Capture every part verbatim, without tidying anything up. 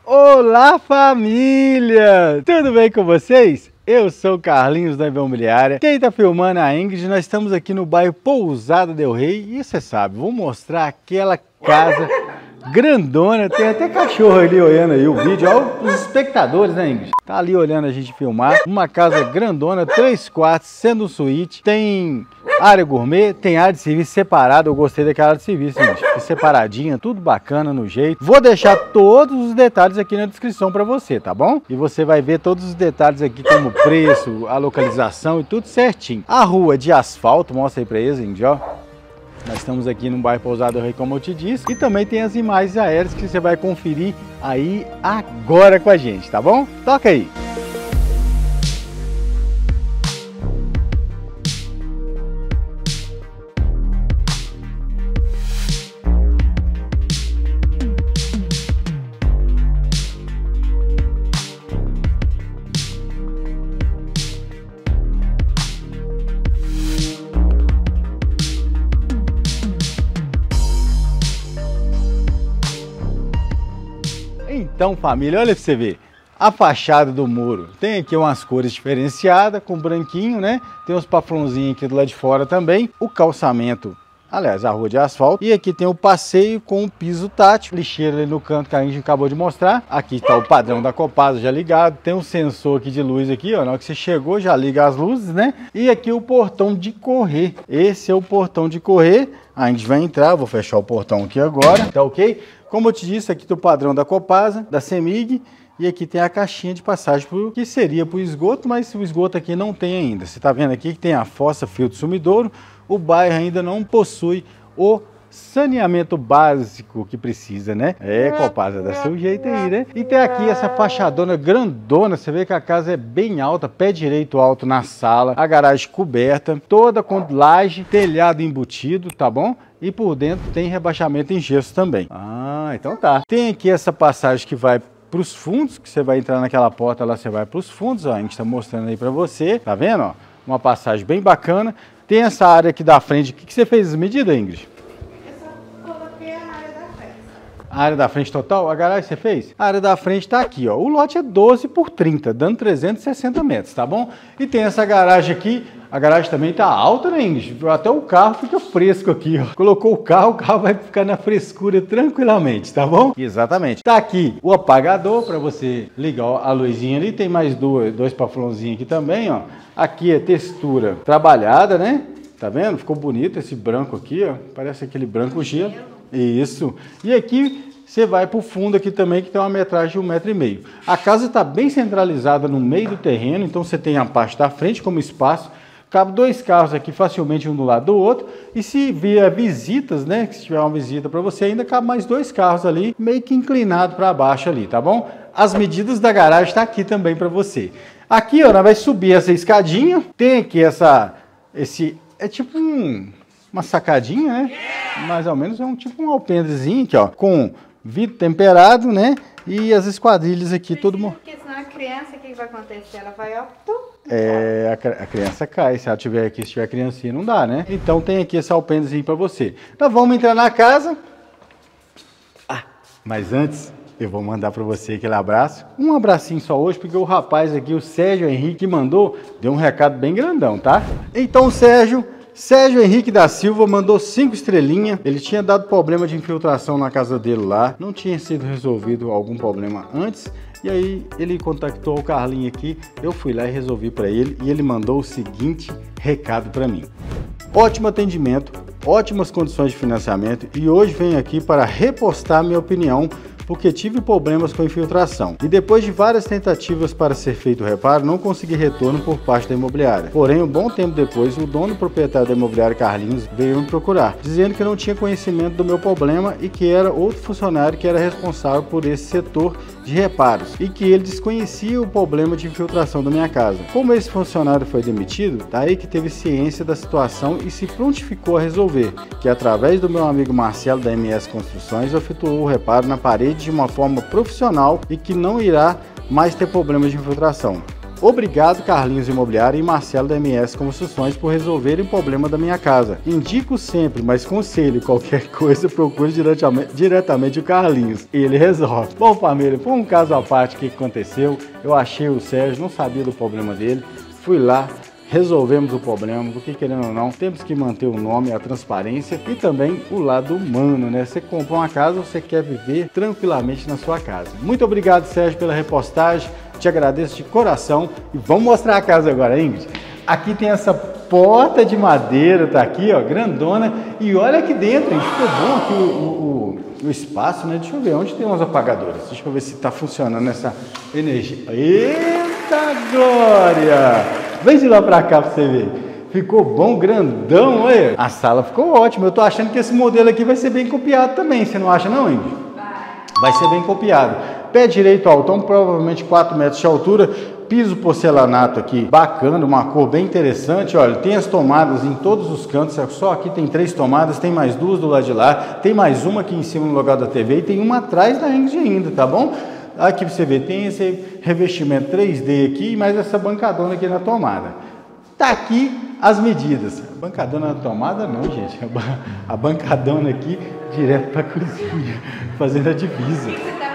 Olá, família! Tudo bem com vocês? Eu sou o Carlinhos da Imobiliária. Quem está filmando é a Ingrid. Nós estamos aqui no bairro Pousada del Rei. E você sabe, vou mostrar aquela casa grandona. Tem até cachorro ali olhando aí o vídeo. Olha os espectadores, né, Ingrid? Tá ali olhando a gente filmar. Uma casa grandona, três quartos, sendo um suíte. Tem área gourmet, tem área de serviço separada. Eu gostei daquela área de serviço, gente. Separadinha, tudo bacana no jeito. Vou deixar todos os detalhes aqui na descrição para você, tá bom? E você vai ver todos os detalhes aqui, como o preço, a localização e tudo certinho. A rua de asfalto, mostra aí pra eles, gente, ó. Nós estamos aqui no bairro Pousada del Rei, como eu te disse. E também tem as imagens aéreas que você vai conferir aí agora com a gente, tá bom? Toca aí! Então, família, olha pra você ver, a fachada do muro tem aqui umas cores diferenciadas, com branquinho, né? Tem uns paflãozinhos aqui do lado de fora também, o calçamento, aliás, a rua de asfalto. E aqui tem o passeio com o piso tátil, lixeira ali no canto que a gente acabou de mostrar. Aqui está o padrão da Copasa já ligado, tem um sensor aqui de luz aqui, ó, na hora que você chegou já liga as luzes, né? E aqui o portão de correr, esse é o portão de correr. A gente vai entrar, vou fechar o portão aqui agora, tá ok? Como eu te disse, aqui tem o padrão da Copasa, da CEMIG, e aqui tem a caixinha de passagem pro que seria para o esgoto, mas o esgoto aqui não tem ainda. Você está vendo aqui que tem a fossa, filtro sumidouro. O bairro ainda não possui o saneamento básico que precisa, né? É, Copasa, dá seu jeito aí, né? E tem aqui essa fachadona grandona, você vê que a casa é bem alta, pé direito alto na sala, a garagem coberta, toda com laje, telhado embutido, tá bom? E por dentro tem rebaixamento em gesso também. Ah, então tá. Tem aqui essa passagem que vai para os fundos, que você vai entrar naquela porta lá, você vai para os fundos, ó, a gente está mostrando aí para você, tá vendo? Ó, uma passagem bem bacana. Tem essa área aqui da frente. O que, que você fez as medidas, Ingrid? A área da frente total, a garagem você fez? A área da frente tá aqui, ó. O lote é doze por trinta, dando trezentos e sessenta metros, tá bom? E tem essa garagem aqui. A garagem também tá alta, né, Ingrid? Até o carro fica fresco aqui, ó. Colocou o carro, o carro vai ficar na frescura tranquilamente, tá bom? Exatamente. Tá aqui o apagador para você ligar a luzinha ali. Tem mais dois, dois paflãozinhos aqui também, ó. Aqui é textura trabalhada, né? Tá vendo? Ficou bonito esse branco aqui, ó. Parece aquele branco gelo. Isso. E aqui você vai para o fundo aqui também, que tem uma metragem de um metro e meio. A casa está bem centralizada no meio do terreno, então você tem a parte da frente como espaço. Cabe dois carros aqui facilmente um do lado do outro. E se vier visitas, né? Se tiver uma visita para você, ainda cabe mais dois carros ali, meio que inclinado para baixo ali, tá bom? As medidas da garagem está aqui também para você. Aqui, ó, nós vai subir essa escadinha. Tem aqui essa, esse, é tipo um... uma sacadinha, né? Mais ou menos é um tipo um alpendrezinho aqui, ó, com vidro temperado, né? E as esquadrilhas aqui, todo mundo. Porque senão a criança, o que vai acontecer? Ela vai, ó, tum, é, a, a criança cai. Se ela tiver aqui, se tiver criancinha, não dá, né? Então tem aqui esse alpendrezinho para você. Nós vamos entrar na casa. Ah, mas antes eu vou mandar para você aquele abraço. Um abracinho só hoje, porque o rapaz aqui, o Sérgio Henrique, mandou, deu um recado bem grandão, tá? Então, Sérgio. Sérgio Henrique da Silva mandou cinco estrelinhas. Ele tinha dado problema de infiltração na casa dele lá. Não tinha sido resolvido algum problema antes. E aí ele contactou o Carlinho aqui. Eu fui lá e resolvi para ele. E ele mandou o seguinte recado para mim. Ótimo atendimento, ótimas condições de financiamento. E hoje venho aqui para repostar minha opinião, porque tive problemas com infiltração. E depois de várias tentativas para ser feito o reparo, não consegui retorno por parte da imobiliária. Porém, um bom tempo depois, o dono proprietário da imobiliária, Carlinhos, veio me procurar, dizendo que não tinha conhecimento do meu problema e que era outro funcionário que era responsável por esse setor de reparos e que ele desconhecia o problema de infiltração da minha casa. Como esse funcionário foi demitido, daí que teve ciência da situação e se prontificou a resolver, que através do meu amigo Marcelo da M S Construções, efetuou o reparo na parede de uma forma profissional e que não irá mais ter problemas de infiltração. Obrigado, Carlinhos Imobiliária e Marcelo da M S Construções, por resolverem o problema da minha casa. Indico sempre, mas conselho, qualquer coisa, procure diretamente, diretamente o Carlinhos. Ele resolve. Bom, família, foi um caso à parte que aconteceu. Eu achei o Sérgio, não sabia do problema dele. Fui lá, resolvemos o problema, porque querendo ou não, temos que manter o nome, a transparência e também o lado humano, né? Você comprou uma casa, você quer viver tranquilamente na sua casa. Muito obrigado, Sérgio, pela repostagem, te agradeço de coração e vamos mostrar a casa agora, Ingrid. Aqui tem essa porta de madeira, tá aqui, ó, grandona, e olha aqui dentro, gente, ficou bom aqui o, o, o espaço, né? Deixa eu ver, onde tem uns apagadores? Deixa eu ver se tá funcionando essa energia. Eita glória! Vem de lá pra cá pra você ver. Ficou bom, grandão, olha. A sala ficou ótima. Eu tô achando que esse modelo aqui vai ser bem copiado também. Você não acha não, Ingrid? Vai ser bem copiado. Pé direito altão, provavelmente quatro metros de altura. Piso porcelanato aqui, bacana, uma cor bem interessante. Olha, tem as tomadas em todos os cantos. Só aqui tem três tomadas, tem mais duas do lado de lá. Tem mais uma aqui em cima no lugar da T V e tem uma atrás da Ingrid ainda, tá bom? Aqui você vê, tem esse revestimento três D aqui, mais essa bancadona aqui na tomada. Tá aqui as medidas. A bancadona na tomada não, gente. A bancadona aqui, direto pra cozinha, fazendo a divisa.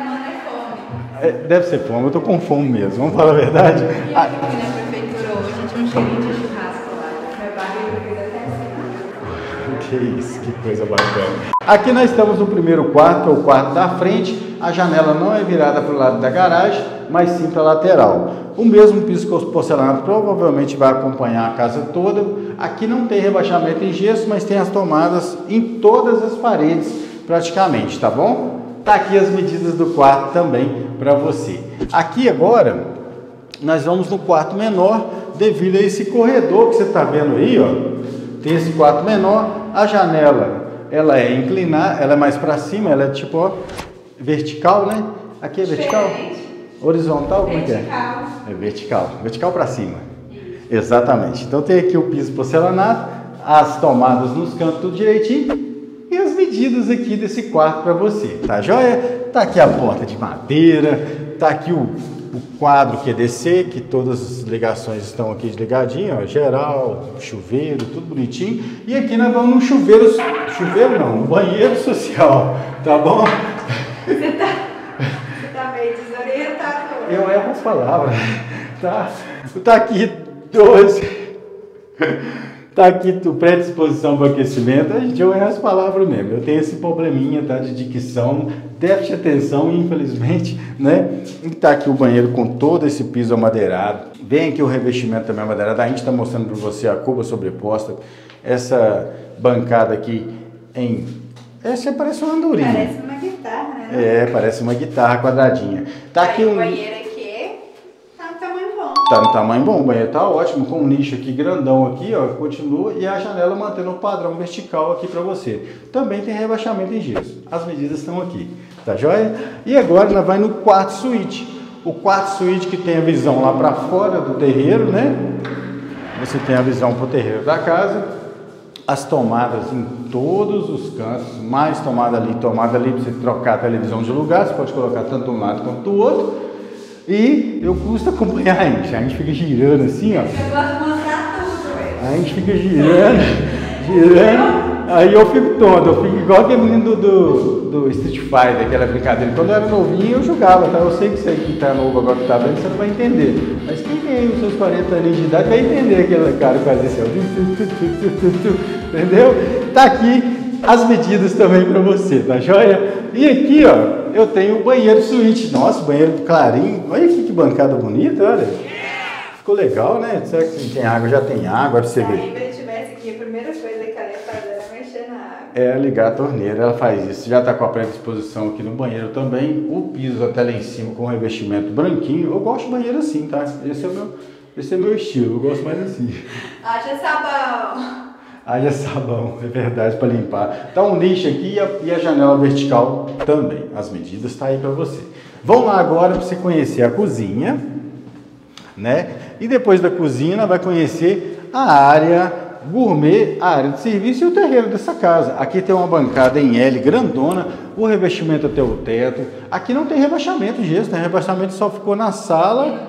É, deve ser fome, eu tô com fome mesmo, vamos falar a verdade. E aqui na prefeitura hoje, a gente tinha um cheirinho de churrasco lá. Meu barriga fez até assim. Que isso, que coisa bacana. Aqui nós estamos no primeiro quarto, que é o quarto da frente. A janela não é virada para o lado da garagem, mas sim para a lateral. O mesmo piso porcelanato provavelmente vai acompanhar a casa toda. Aqui não tem rebaixamento em gesso, mas tem as tomadas em todas as paredes praticamente, tá bom? Tá aqui as medidas do quarto também para você. Aqui agora nós vamos no quarto menor, devido a esse corredor que você está vendo aí, ó. Tem esse quarto menor, a janela ela é inclinada, ela é mais para cima, ela é tipo, ó, vertical, né? Aqui é vertical? Diferente. Horizontal? Como é que é? Vertical. É vertical, vertical para cima. Exatamente. Então tem aqui o piso porcelanato, as tomadas nos cantos tudo direitinho e as medidas aqui desse quarto para você, tá joia? Tá aqui a porta de madeira, tá aqui o, o quadro Q D C, que todas as ligações estão aqui ligadinhas, ó, geral, chuveiro, tudo bonitinho. E aqui nós vamos no chuveiro, chuveiro não, no banheiro social, tá bom? Você tá, você tá meio desorientado. Eu erro as palavras, tá? Tá aqui dois, tá aqui o predisposição para aquecimento, a gente eu erro as palavras mesmo, eu tenho esse probleminha, tá, de dicção, déficit de atenção, infelizmente, né? E tá aqui o banheiro com todo esse piso amadeirado, vem aqui o revestimento também amadeirado, a gente tá mostrando para você a cuba sobreposta, essa bancada aqui em... essa parece uma andorinha. Parece uma guitarra, né? É, parece uma guitarra quadradinha. Tá aqui um... O banheiro aqui tá no tamanho bom. Tá no tamanho bom, o banheiro tá ótimo, com um nicho aqui grandão aqui, ó, continua, e a janela mantendo o padrão vertical aqui para você. Também tem rebaixamento em gesso. As medidas estão aqui, tá joia? E agora nós vai no quarto suíte. O quarto suíte que tem a visão lá para fora do terreiro, né? Você tem a visão pro terreiro da casa. As tomadas em todos os cantos, mais tomada ali, tomada ali para você trocar a televisão de lugar, você pode colocar tanto de um lado quanto do outro. E eu custo acompanhar a gente, a gente fica girando assim, ó. Eu gosto de mostrar tudo, velho. A gente fica girando, girando, aí eu fico tonto, eu fico igual aquele menino do, do, do Street Fighter, aquela brincadeira. Quando eu era novinho eu jogava, tá? Eu sei que você que tá novo agora que tá vendo, você não vai entender. Mas quem tem os seus quarenta anos de idade vai entender aquele cara que faz esse, ó. Entendeu? Tá aqui as medidas também para você, tá joia? E aqui, ó, eu tenho o banheiro suíte. Nossa, banheiro clarinho. Olha aqui que bancada bonita, olha. Ficou legal, né? Será que tem água? Já tem água, pra você ver. Se ele estivesse aqui, a primeira coisa que ela ia fazer era mexer na água. É ligar a torneira, ela faz isso. Já tá com a predisposição aqui no banheiro também. O piso até lá em cima com revestimento branquinho. Eu gosto de banheiro assim, tá? Esse é o meu, esse é meu estilo, eu gosto mais assim. Haja sabão. Haja sabão, é verdade, para limpar. Tá um nicho aqui e a, e a janela vertical também. As medidas tá aí para você. Vamos lá agora para você conhecer a cozinha, né? E depois da cozinha vai conhecer a área gourmet, a área de serviço e o terreiro dessa casa. Aqui tem uma bancada em L grandona, o revestimento até o teto. Aqui não tem rebaixamento, gesso, né? Rebaixamento só ficou na sala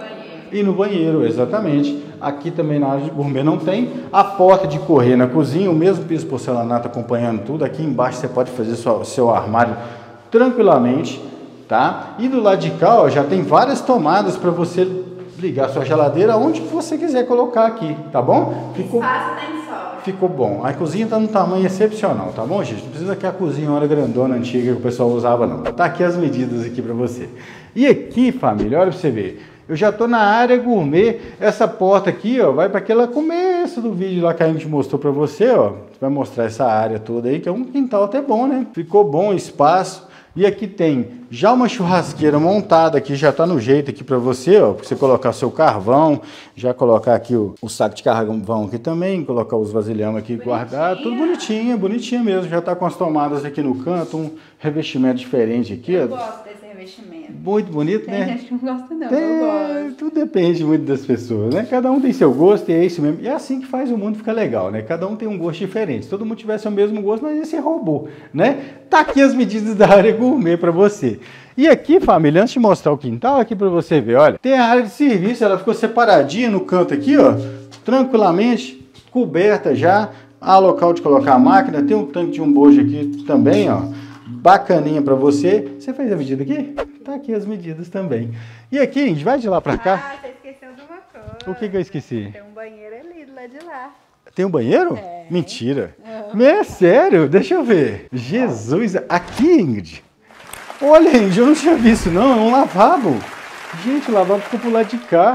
E no banheiro, exatamente. Aqui também na área de gourmet não tem. A porta de correr na cozinha, o mesmo piso porcelanato acompanhando tudo. Aqui embaixo você pode fazer o seu armário tranquilamente, tá? E do lado de cá, ó, já tem várias tomadas para você ligar sua geladeira onde você quiser colocar aqui, tá bom? Ficou... Espaço nem sobra. Ficou bom. A cozinha tá num tamanho excepcional, tá bom, gente? Não precisa que a cozinha era grandona, antiga, que o pessoal usava, não. Tá aqui as medidas aqui para você. E aqui, família, olha para você ver. Eu já tô na área gourmet. Essa porta aqui, ó, vai para aquele começo do vídeo lá que a gente mostrou para você, ó. Vai mostrar essa área toda aí, que é um quintal até bom, né? Ficou bom o espaço. E aqui tem já uma churrasqueira montada aqui, já tá no jeito aqui para você, ó, pra você colocar seu carvão, já colocar aqui o, o saco de carvão aqui também, colocar os vasilhames aqui guardados, tudo bonitinho, bonitinho mesmo, já tá com as tomadas aqui no canto, um revestimento diferente aqui, Eu ó. gosto desse revestimento. Muito bonito, Tem né? gente que não gosta não, Tem, eu gosto. tudo depende muito das pessoas, né? Cada um tem seu gosto e é isso mesmo. E é assim que faz o mundo ficar legal, né? Cada um tem um gosto diferente. Se todo mundo tivesse o mesmo gosto, não ia ser robô, né? Tá aqui as medidas da área gourmet para você. E aqui, família, antes de mostrar o quintal, aqui para você ver, olha, tem a área de serviço, ela ficou separadinha no canto aqui, ó, tranquilamente, coberta já. Há local de colocar a máquina, tem um tanque de um bojo aqui também, ó, bacaninha para você. Você fez a medida aqui? Tá aqui as medidas também. E aqui, a gente vai de lá para cá. Ah, você esqueceu de uma coisa. O que que eu esqueci? Tem um banheiro ali do lado de lá. Tem um banheiro? É. Mentira. Uhum. É sério? Deixa eu ver. Jesus, aqui, Ingrid. Olha, Ingrid, eu não tinha visto, não. É um lavabo. Gente, o lavabo ficou pro lado de cá.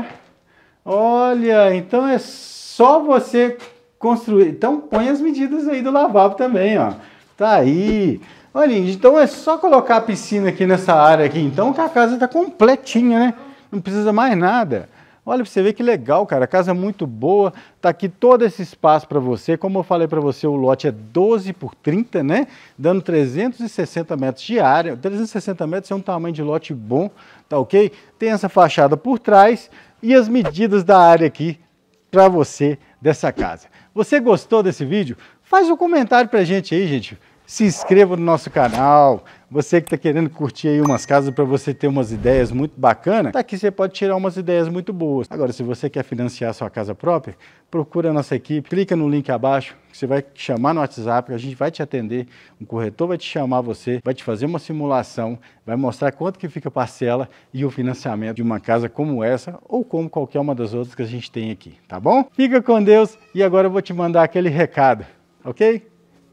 Olha, então é só você construir. Então põe as medidas aí do lavabo também, ó. Tá aí. Olha, Ingrid, então é só colocar a piscina aqui nessa área aqui, então, que a casa tá completinha, né? Não precisa mais nada. Olha pra você ver que legal, cara, a casa é muito boa, tá aqui todo esse espaço para você, como eu falei para você, o lote é doze por trinta, né, dando trezentos e sessenta metros de área, trezentos e sessenta metros é um tamanho de lote bom, tá ok? Tem essa fachada por trás e as medidas da área aqui para você dessa casa. Você gostou desse vídeo? Faz um comentário pra gente aí, gente. Se inscreva no nosso canal. Você que está querendo curtir aí umas casas para você ter umas ideias muito bacanas, tá aqui você pode tirar umas ideias muito boas. Agora, se você quer financiar a sua casa própria, procura a nossa equipe, clica no link abaixo, que você vai chamar no WhatsApp, a gente vai te atender, um corretor vai te chamar você, vai te fazer uma simulação, vai mostrar quanto que fica a parcela e o financiamento de uma casa como essa ou como qualquer uma das outras que a gente tem aqui, tá bom? Fica com Deus e agora eu vou te mandar aquele recado, ok?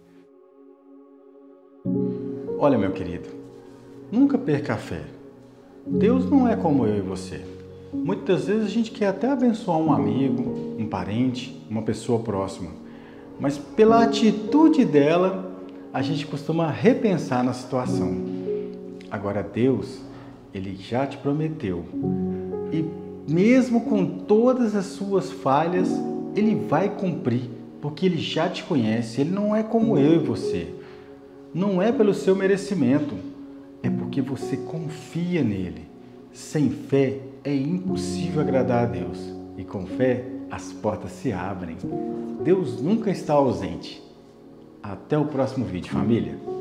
Olha, meu querido, nunca perca a fé. Deus não é como eu e você. Muitas vezes a gente quer até abençoar um amigo, um parente, uma pessoa próxima. Mas pela atitude dela, a gente costuma repensar na situação. Agora Deus, Ele já te prometeu. E mesmo com todas as suas falhas, Ele vai cumprir. Porque Ele já te conhece, Ele não é como eu e você. Não é pelo seu merecimento, é porque você confia nele. Sem fé é impossível agradar a Deus. E com fé as portas se abrem. Deus nunca está ausente. Até o próximo vídeo, família.